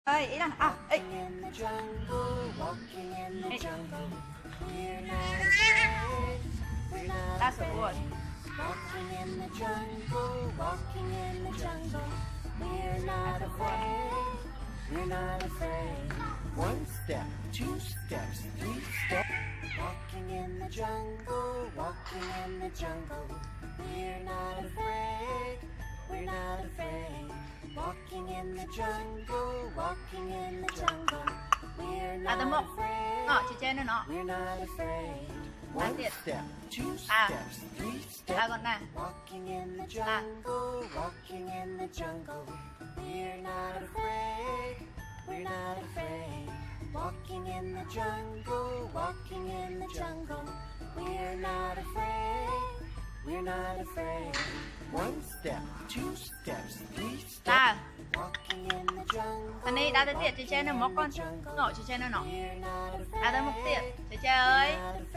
ơi ý là ê. That's a word. Walking in the jungle, walking in the jungle. We're not afraid, we're not afraid. One step, two steps, three steps. Walking in the jungle, walking in the jungle. We're not afraid, we're not afraid. Walking in the jungle, walking in the jungle. We're not afraid, chị trên nó. we're not afraid. One step, two steps, three steps. Con nè. Walking in the jungle, walking in the jungle. We're not afraid, we're not afraid. Walking in the jungle, walking in the jungle. We're not afraid, we're not afraid. One step, two steps, three steps. Walking in the jungle. Anh đi đá tới tiệt chị trên nó móc con. Ngồi chị trên nó nọ. Đá tới một tiệt. Chị chơi ơi.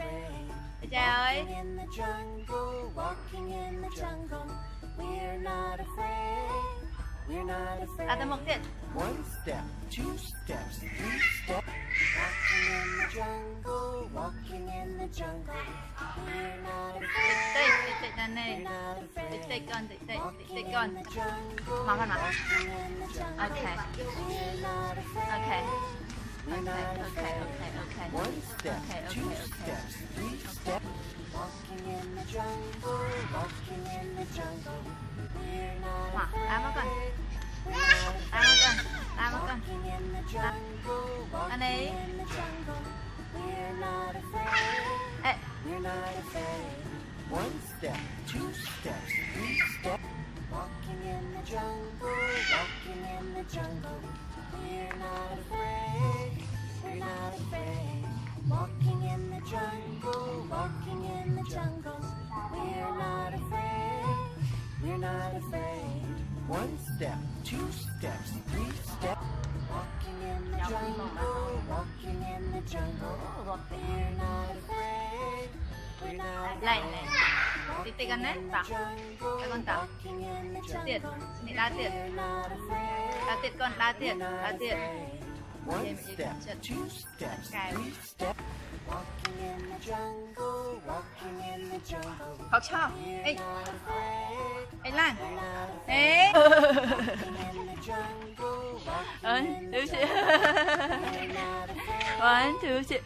Chị chơi ơi. In the jungle, walking in the jungle. We're not afraid, we're not afraid. Đá tới một tiệt. One step, two steps, three steps. Walking in the jungle, walking in the jungle. We're not afraid, Tịch là này. we're not afraid. Tịch con, tịch Walking con. in the jungle, Mà con nào? walking in the jungle. Okay. We're not afraid, Okay. we're not Okay. afraid. Okay. One step, Okay. two Okay. steps, three steps. Walking in the jungle, walking in the jungle. We're not Mà đá mất con. afraid, we're not Đá mất con. Đá mất con. walking in the jungle, Anh walking ấy. in the jungle. We're not afraid, Ê. we're not afraid. One step, two steps, three steps. Walking in the jungle, walking in the jungle. We're not afraid, we're not afraid. Walking in the jungle, walking in the jungle. We're not afraid, we're not afraid. One step, two steps, three steps. Walking in the jungle, walking in the jungle. We're not afraid, we're not Này afraid. này. Tịch tịch con đấy. Bảo. Cho con tạo. Walking in the Tiệt. jungle. Này đá tiệt. We're not afraid, Đá tiệt con. Đá tiệt. Đá tiệt. one step, two steps, three steps. Walking in the jungle, walking in the jungle. Học cho. Ê. We're not afraid, Ê Lan. we're not afraid. Ê. Walking in the jungle, walking Ơi. in the Thứ chị. We're not afraid. One, two, chị.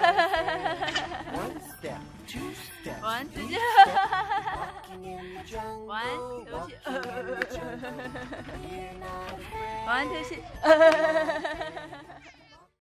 One step, two steps, One, two, three chị. steps. Walking in the jungle, One, two, chị. walking in the jungle. We're not afraid. One, two, chị.